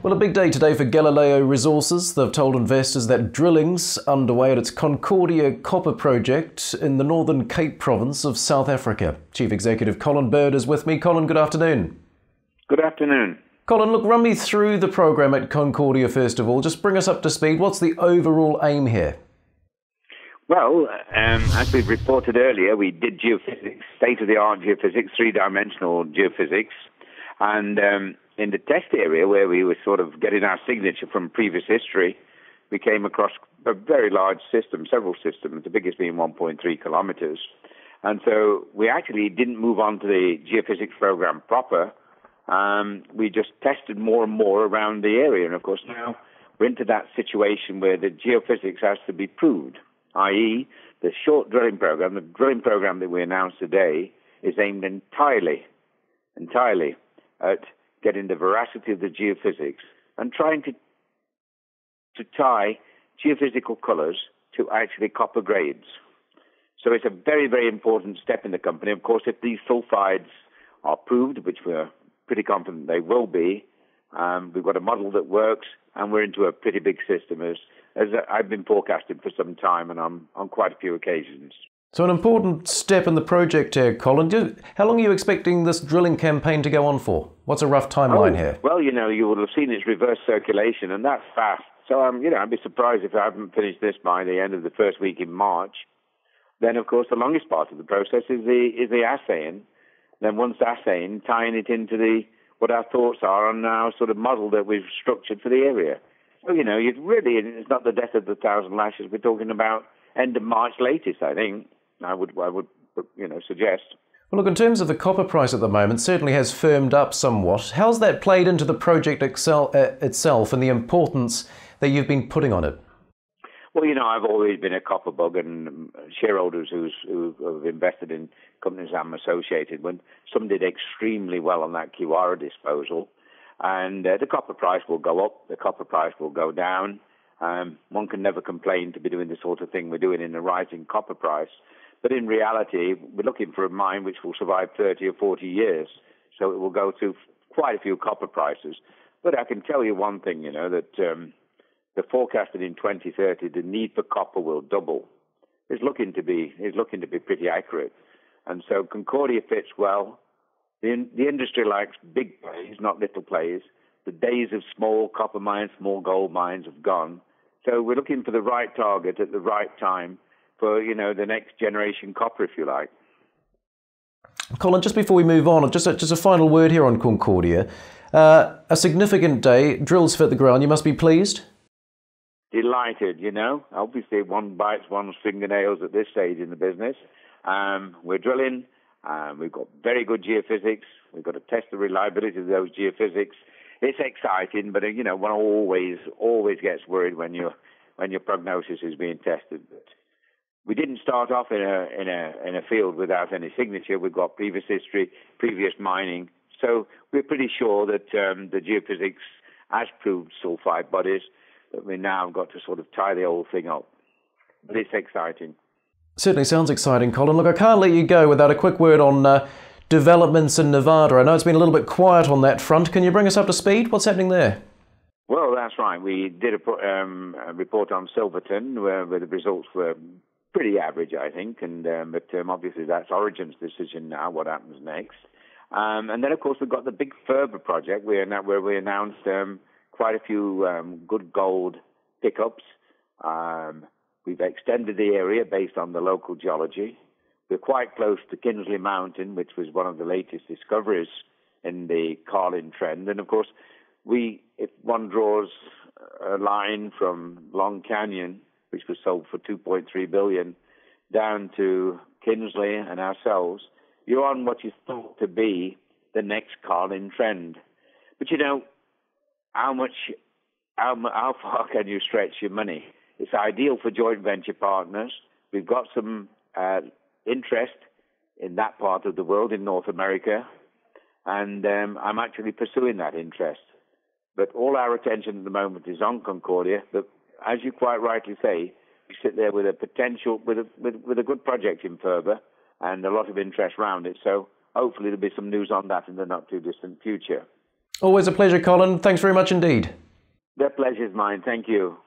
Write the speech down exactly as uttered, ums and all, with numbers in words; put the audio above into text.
Well, a big day today for Galileo Resources. They've told investors that drilling's underway at its Concordia copper project in the Northern Cape province of South Africa. Chief Executive Colin Bird is with me. Colin, good afternoon. Good afternoon. Colin, look, run me through the program at Concordia first of all. Just bring us up to speed. What's the overall aim here? Well, um, as we've reported earlier, we did geophysics, state-of-the-art geophysics, three-dimensional geophysics, and um, in the test area where we were sort of getting our signature from previous history, we came across a very large system, several systems, the biggest being one point three kilometers. And so we actually didn't move on to the geophysics program proper. Um, we just tested more and more around the area. And of course, now we're into that situation where the geophysics has to be proved, that is the short drilling program, the drilling program that we announced today is aimed entirely, entirely at getting the veracity of the geophysics and trying to to tie geophysical colors to actually copper grades. So it's a very, very important step in the company. Of course, if these sulfides are proved, which we're pretty confident they will be, um, we've got a model that works, and we're into a pretty big system, as, as I've been forecasting for some time, and on, on quite a few occasions. So an important step in the project here, Colin. How long are you expecting this drilling campaign to go on for? What's a rough timeline oh, here? Well, you know, you would have seen its reverse circulation, and that's fast. So, um, you know, I'd be surprised if I haven't finished this by the end of the first week in March. Then, of course, the longest part of the process is the is the assaying. Then once assaying, tying it into the what our thoughts are on our sort of model that we've structured for the area. Well, you know, you'd really, it's not the death of the thousand lashes. We're talking about end of March latest, I think. I would, I would, you know, suggest. Well, look, in terms of the copper price at the moment, certainly has firmed up somewhat. How's that played into the project excel, uh, itself and the importance that you've been putting on it? Well, you know, I've always been a copper bug, and shareholders who's, who have invested in companies I'm associated with, some did extremely well on that Kiwara disposal. And uh, the copper price will go up, the copper price will go down. Um, one can never complain to be doing the sort of thing we're doing in a rising copper price. But in reality, we're looking for a mine which will survive thirty or forty years. So it will go through quite a few copper prices. But I can tell you one thing, you know, that um, the forecasted in twenty thirty, the need for copper will double. It's looking to be, it's looking to be pretty accurate. And so Concordia fits well. The, the industry likes big plays, not little plays. The days of small copper mines, small gold mines have gone. So we're looking for the right target at the right time for, you know, the next generation copper, if you like. Colin, just before we move on, just a, just a final word here on Concordia. Uh, a significant day, drills fit the ground. You must be pleased? Delighted, you know. Obviously, one bites one's fingernails at this stage in the business. Um, we're drilling. Um, we've got very good geophysics. We've got to test the reliability of those geophysics. It's exciting, but, you know, one always, always gets worried when, you when your prognosis is being tested. But we didn't start off in a, in a, in a field without any signature. We've got previous history, previous mining. So we're pretty sure that um, the geophysics has proved sulfide bodies, but we now got to sort of tie the whole thing up. But it's exciting. Certainly sounds exciting, Colin. Look, I can't let you go without a quick word on uh, developments in Nevada. I know it's been a little bit quiet on that front. Can you bring us up to speed? What's happening there? Well, that's right. We did a, um, a report on Silverton where, where the results were pretty average, I think. And um, But um, obviously that's Origin's decision now, what happens next. Um, and then, of course, we've got the big Ferber project where, where we announced um, quite a few um, good gold pickups. Um, we've extended the area based on the local geology. We're quite close to Kinsley Mountain, which was one of the latest discoveries in the Colin trend. And, of course, we, if one draws a line from Long Canyon, which was sold for two point three billion dollars, down to Kinsley and ourselves, you're on what is thought to be the next Colin trend. But, you know, how much, how, how far can you stretch your money? It's ideal for joint venture partners. We've got some uh, interest in that part of the world, in North America, and um, I'm actually pursuing that interest. But all our attention at the moment is on Concordia. But as you quite rightly say, we sit there with a potential, with a, with, with a good project in Ferber and a lot of interest around it. So hopefully there'll be some news on that in the not too distant future. Always a pleasure, Colin. Thanks very much indeed. The pleasure's mine. Thank you.